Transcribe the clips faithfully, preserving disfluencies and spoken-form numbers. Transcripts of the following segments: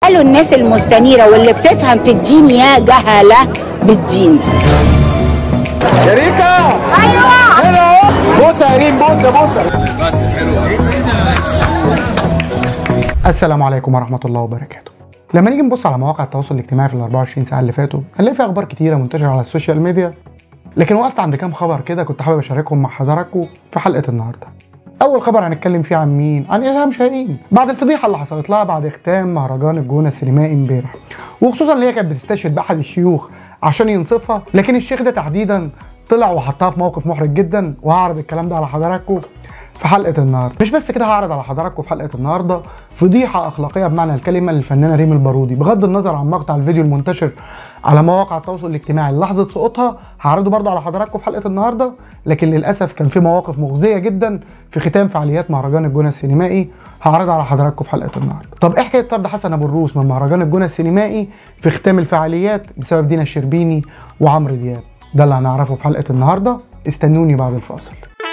قالوا الناس المستنيرة واللي بتفهم في الدين يا جهلة بالدين. يا ريكا ايوه هنا اهو. بوسه يا ريم، بوسه بوسه بس حلوه. السلام عليكم ورحمه الله وبركاته. لما نيجي نبص على مواقع التواصل الاجتماعي في ال أربعة وعشرين ساعه اللي فاتوا هنلاقي فيها اخبار كتيره منتشره على السوشيال ميديا، لكن وقفت عند كام خبر كده كنت حابب اشاركهم مع حضراتكم في حلقه النهارده. اول خبر هنتكلم فيه عن مين؟ عن إلهام شاهين، بعد الفضيحه اللي حصلت لها بعد ختام مهرجان الجونه السينمائي امبارح، وخصوصا اللي هي كانت بتستشهد باحد الشيوخ عشان ينصفها، لكن الشيخ ده تحديدا طلع وحطها في موقف محرج جدا، وهعرض الكلام ده على حضراتكم في حلقه النهارده. مش بس كده، هعرض على حضراتكم في حلقه النهارده فضيحه اخلاقيه بمعنى الكلمه للفنانه ريم البارودي، بغض النظر عن مقطع الفيديو المنتشر على مواقع التواصل الاجتماعي لحظه سقوطها، هعرضه برضه على حضراتكم في حلقه النهارده، لكن للاسف كان في مواقف مخزيه جدا في ختام فعاليات مهرجان الجونه السينمائي، هعرضها على حضراتكم في حلقه النهارده. طب ايه حكايه طرد حسن ابو الروس من مهرجان الجونه السينمائي في ختام الفعاليات بسبب دينا الشربيني وعمرو دياب؟ ده اللي هنعرفه في حلقه النهارده، استنوني بعد الفاصل.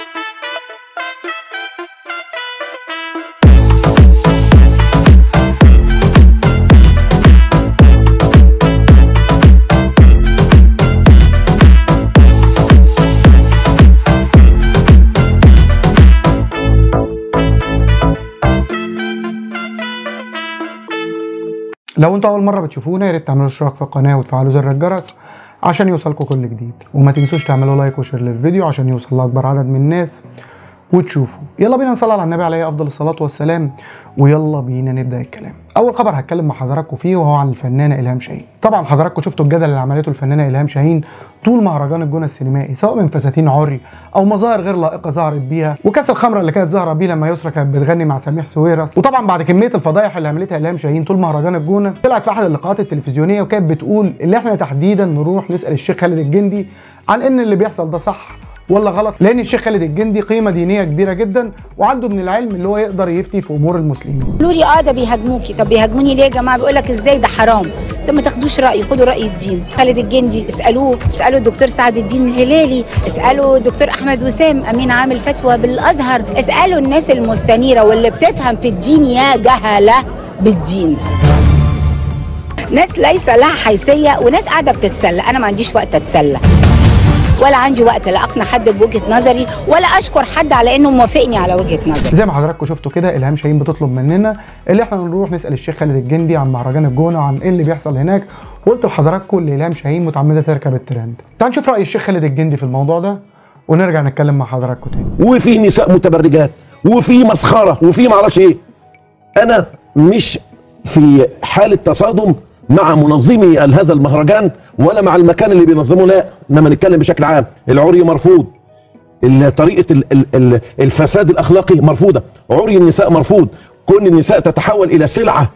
لو انتوا اول مره بتشوفونا يا ريت تعملوا اشتراك في القناه وتفعلوا زر الجرس عشان يوصلكم كل جديد، وما تنسوش تعملوا لايك وشير للفيديو عشان يوصل لاكبر عدد من الناس وتشوفوا. يلا بينا نصلي على النبي عليه افضل الصلاه والسلام، ويلا بينا نبدا الكلام. اول خبر هتكلم مع حضراتكم فيه وهو عن الفنانه إلهام شاهين. طبعا حضراتكم شفتوا الجدل اللي عملته الفنانه إلهام شاهين طول مهرجان الجونه السينمائي، سواء من فساتين عري او مظاهر غير لائقه ظهرت بيها، وكاس الخمره اللي كانت ظاهره بيه لما يسرا كانت بتغني مع سميح سويرس. وطبعا بعد كميه الفضايح اللي عملتها إلهام شاهين طول مهرجان الجونه، طلعت في احد اللقاءات التلفزيونيه وكانت بتقول اللي احنا تحديدا نروح نسال الشيخ خالد الجندي عن ان اللي بيحصل ده صح ولا غلط، لان الشيخ خالد الجندي قيمه دينيه كبيره جدا وعنده من العلم اللي هو يقدر يفتي في امور المسلمين. قالوا لي اه ده بيهاجموكي. طب بيهاجموني ليه يا جماعه؟ بيقول لك ازاي ده حرام. طب ما تاخدوش رايي، خدوا راي الدين. خالد الجندي اسالوه، اسالوا الدكتور سعد الدين الهلالي، اسالوا الدكتور احمد وسام امين عام الفتوى بالازهر، اسالوا الناس المستنيره واللي بتفهم في الدين يا جهله بالدين. ناس ليس لها حيثيه وناس قاعده بتتسلى. انا ما عنديش وقت اتسلى، ولا عندي وقت لا اقنع حد بوجهه نظري ولا اشكر حد على انه موافقني على وجهه نظري. زي ما حضراتكم شفتوا كده، إلهام شاهين بتطلب مننا اللي احنا نروح نسال الشيخ خالد الجندي عن مهرجان الجونه وعن ايه اللي بيحصل هناك، وقلت لحضراتكم ان إلهام شاهين متعمده تركب الترند. تعالوا نشوف راي الشيخ خالد الجندي في الموضوع ده ونرجع نتكلم مع حضراتكم تاني. وفي نساء متبرجات وفي مسخره وفي معرفش ايه. انا مش في حاله تصادم مع منظمي هذا المهرجان ولا مع المكان اللي بينظمه، لا، انما نتكلم بشكل عام. العري مرفوض، طريقه الفساد الاخلاقي مرفوضه، عري النساء مرفوض، كون النساء تتحول الى سلعه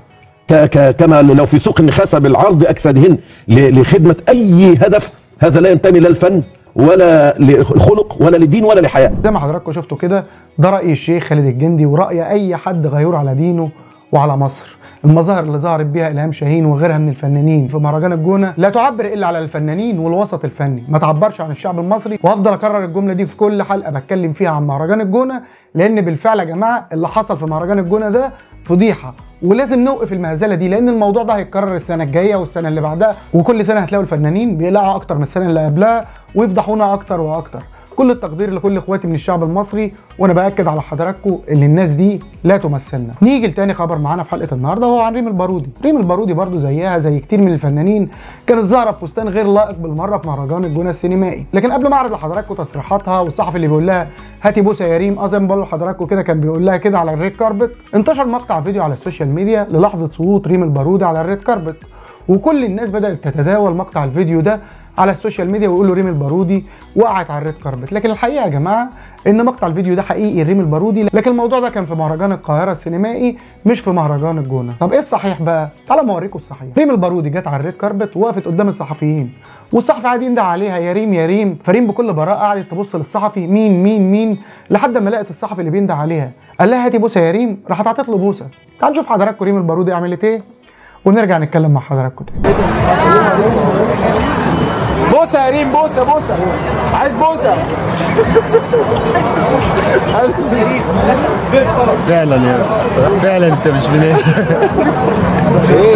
كما لو في سوق النخاسه بالعرض اجسادهن لخدمه اي هدف، هذا لا ينتمي لا للفن ولا للخلق ولا للدين ولا لحياة. زي ما حضراتكم شفتوا كده، ده راي الشيخ خالد الجندي وراي اي حد غيور على دينه وعلى مصر. المظاهر اللي ظهرت بيها إلهام شاهين وغيرها من الفنانين في مهرجان الجونه لا تعبر الا على الفنانين والوسط الفني، ما تعبرش عن الشعب المصري. وهفضل اكرر الجمله دي في كل حلقه بتكلم فيها عن مهرجان الجونه، لان بالفعل يا جماعه اللي حصل في مهرجان الجونه ده فضيحه، ولازم نوقف المهزله دي، لان الموضوع ده هيتكرر السنه الجايه والسنه اللي بعدها، وكل سنه هتلاقوا الفنانين بيقلعوا اكتر من السنه اللي قبلها ويفضحونا اكتر واكتر. كل التقدير لكل اخواتي من الشعب المصري، وانا باكد على حضراتكم ان الناس دي لا تمثلنا. نيجي لتاني خبر معانا في حلقه النهارده وهو عن ريم البارودي. ريم البارودي برضو زيها زي كتير من الفنانين كانت ظاهره بفستان غير لائق بالمره في مهرجان الجونه السينمائي، لكن قبل ما اعرض لحضراتكم تصريحاتها والصحفي اللي بيقول لها هاتي بوسه يا ريم، اه زي ما بقول لحضراتكم كده كان بيقول لها كده على الريد كاربت، انتشر مقطع فيديو على السوشيال ميديا للحظه سقوط ريم البارودي على الريد كاربت، وكل الناس بدات تتداول مقطع الفيديو ده على السوشيال ميديا ويقولوا ريم البارودي وقعت على الريد كاربت. لكن الحقيقه يا جماعه ان مقطع الفيديو ده حقيقي ريم البارودي، لكن الموضوع ده كان في مهرجان القاهره السينمائي مش في مهرجان الجونه. طب ايه الصحيح بقى؟ تعالوا ما اوريكم الصحيح. ريم البارودي جت على الريد كاربت ووقفت قدام الصحفيين، والصحفي قاعد يندى عليها يا ريم يا ريم، فريم بكل براءه قعدت تبص للصحفي مين مين مين لحد ما لقت الصحفي اللي بيندى عليها، قال لها هاتي بوسه يا ريم، راحت عطت له بوسه. تعالوا نشوف حضراتكم ريم البارودي عملت ايه ونرجع نتكلم مع حضراتكم تاني. بوسه يا ريم، بوسه بوسه، عايز بوسه. فعلا يا فعلا انت مش من ايه؟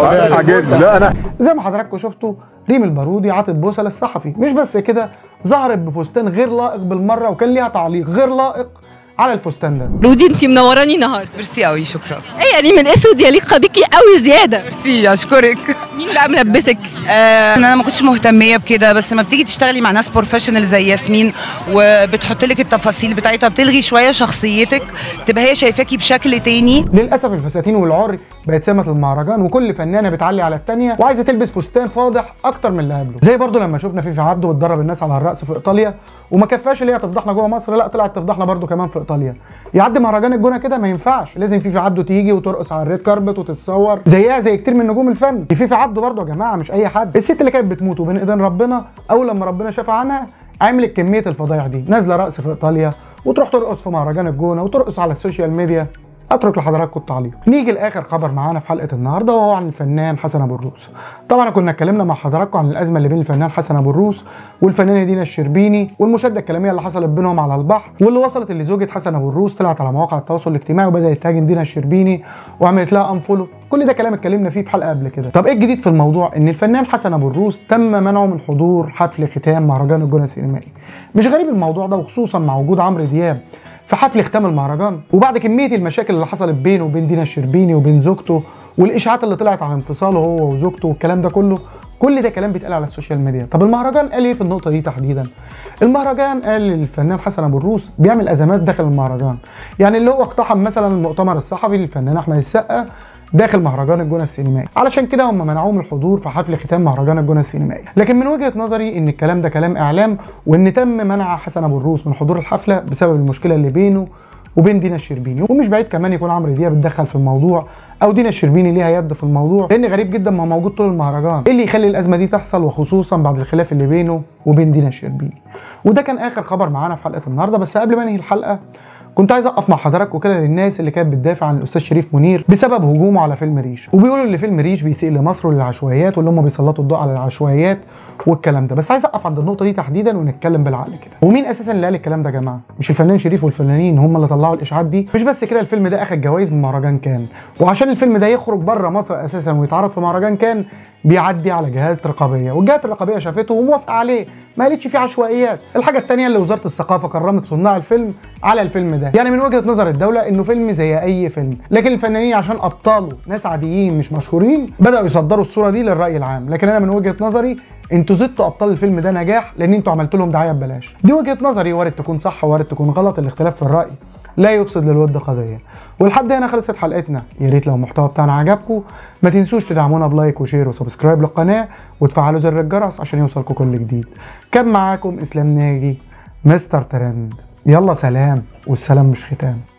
عاجبني. لا انا زي ما حضراتكم شفتوا ريم البارودي عطت بوسه للصحفي. مش بس كده، ظهرت بفستان غير لائق بالمره، وكان ليها تعليق غير لائق على الفستان ده. رودي انت منوراني النهارده. ميرسي قوي، شكرا. ايه يعني من اسود يليق بيكي قوي زياده. ميرسي، اشكرك. مين بقى ملبسك؟ آه انا ما كنتش مهتميه بكده، بس لما بتيجي تشتغلي مع ناس بروفيشنال زي ياسمين وبتحط لك التفاصيل بتاعتها، بتلغي شويه شخصيتك، تبقى هي شايفاكي بشكل تاني. للاسف الفساتين والعري بقت سمه المهرجان، وكل فنانه بتعلي على الثانيه وعايزه تلبس فستان فاضح اكتر من اللي قبله. زي برضو لما شفنا فيفي عبده بتدرب الناس على الرقص في ايطاليا، وما كفاش اللي هي تفضحنا جوه مصر، لا طلعت تفضحنا برضو كمان في ايطاليا. يعدي مهرجان الجونه كده؟ ما ينفعش، لازم فيفي عبده تيجي وترقص على الريد كاربت وتتصور زيها زي كتير من نجوم الفن. فيفي عبده برضو يا جماعه مش اي حد. الست اللي كانت بتموت وبين ايدين ربنا، اول لما ربنا شاف عنها عملت كميه الفضايح دي، نازله رقص في ايطاليا وتروح ترقص في مهرجان الجونه وترقص على السوشيال ميديا. اترك لحضراتكم التعليق. نيجي لاخر خبر معانا في حلقه النهارده، وهو عن الفنان حسن ابو الروس. طبعا كنا اتكلمنا مع حضراتكم عن الازمه اللي بين الفنان حسن ابو الروس والفنانه دينا الشربيني، والمشاده الكلاميه اللي حصلت بينهم على البحر، واللي وصلت اللي زوجة حسن ابو الروس طلعت على مواقع التواصل الاجتماعي وبدات تهاجم دينا الشربيني وعملت لها انفولو. كل ده كلام اتكلمنا فيه في حلقه قبل كده. طب ايه الجديد في الموضوع؟ ان الفنان حسن ابو الروس تم منعه من حضور حفل ختام مهرجان الجونه السينمائي. مش غريب الموضوع ده، وخصوصا مع وجود عمرو دياب في حفل ختام المهرجان، وبعد كميه المشاكل اللي حصلت بينه وبين دينا الشربيني وبين زوجته، والاشاعات اللي طلعت عن انفصاله هو وزوجته والكلام ده كله. كل ده كلام بيتقال على السوشيال ميديا. طب المهرجان قال ايه في النقطه دي تحديدا؟ المهرجان قال للفنان حسن ابو الروس بيعمل ازمات داخل المهرجان، يعني اللي هو اقتحم مثلا المؤتمر الصحفي للفنان احمد السقا داخل مهرجان الجونه السينمائي، علشان كده هم منعوه من الحضور في حفل ختام مهرجان الجونه السينمائي. لكن من وجهه نظري ان الكلام ده كلام اعلام، وان تم منع حسن ابو الروس من حضور الحفله بسبب المشكله اللي بينه وبين دينا الشربيني. ومش بعيد كمان يكون عمرو دياب اتدخل في الموضوع او دينا الشربيني ليها يد في الموضوع، لان غريب جدا ما هو موجود طول المهرجان. ايه اللي يخلي الازمه دي تحصل، وخصوصا بعد الخلاف اللي بينه وبين دينا الشربيني؟ وده كان اخر خبر معانا في حلقه النهارده. بس قبل ما انهي الحلقه كنت عايز اقف مع حضراتكم كده للناس اللي كانت بتدافع عن الاستاذ شريف منير بسبب هجومه على فيلم ريش، وبيقولوا ان فيلم ريش بيسيء لمصر وللعشوائيات، واللي هم بيسلطوا الضوء على العشوائيات والكلام ده. بس عايز اقف عند النقطه دي تحديدا ونتكلم بالعقل كده. ومين اساسا اللي قال الكلام ده يا جماعه؟ مش الفنان شريف والفنانين هم اللي طلعوا الاشاعات دي؟ مش بس كده، الفيلم ده اخد جوائز من مهرجان كان، وعشان الفيلم ده يخرج بره مصر اساسا ويتعرض في مهرجان كان بيعدي على جهات رقابيه، والجهات الرقابيه شافته وموافقه عليه، ما قالتش فيه عشوائيات. الحاجه الثانيه اللي وزاره الثقافه كرمت صناع الفيلم على الفيلم ده، يعني من وجهه نظر الدوله انه فيلم زي اي فيلم. لكن الفنانين عشان ابطاله ناس عاديين مش مشهورين بداوا يصدروا الصوره دي للراي العام. لكن انا من وجهه نظري انتوا زدتوا ابطال الفيلم ده نجاح لان انتوا عملتوا لهم دعايه ببلاش. دي وجهه نظري، وارد تكون صح وارد تكون غلط، الاختلاف في الراي لا يفسد للود قضيه. ولحد هنا خلصت حلقتنا. يا ريت لو المحتوى بتاعنا عجبكم ما تنسوش تدعمونا بلايك وشير وسبسكرايب للقناه وتفعلوا زر الجرس عشان يوصلكم كل جديد. كان معاكم اسلام ناجي مستر ترند. يلا سلام، والسلام مش ختام.